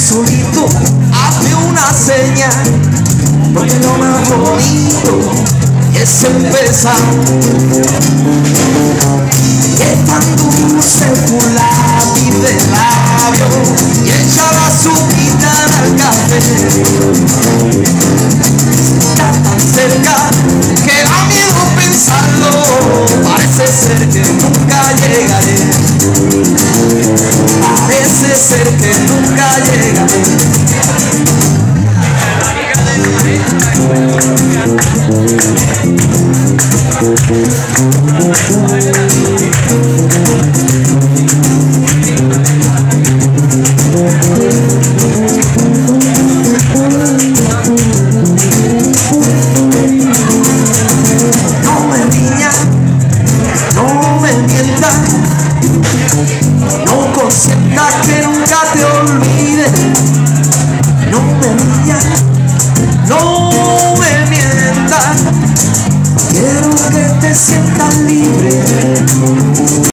solito, hazme una seña, porque lo más bonito es empezar. Es tan dulce tu lápiz de labio y echa la azuquita al café. Está tan cerca que da miedo pensarlo. Parece ser que nunca llegaré. Parece ser que nunca llegaré. No consientas que nunca te olvide. No me mientas, no me mientas. Quiero que te sientas libre.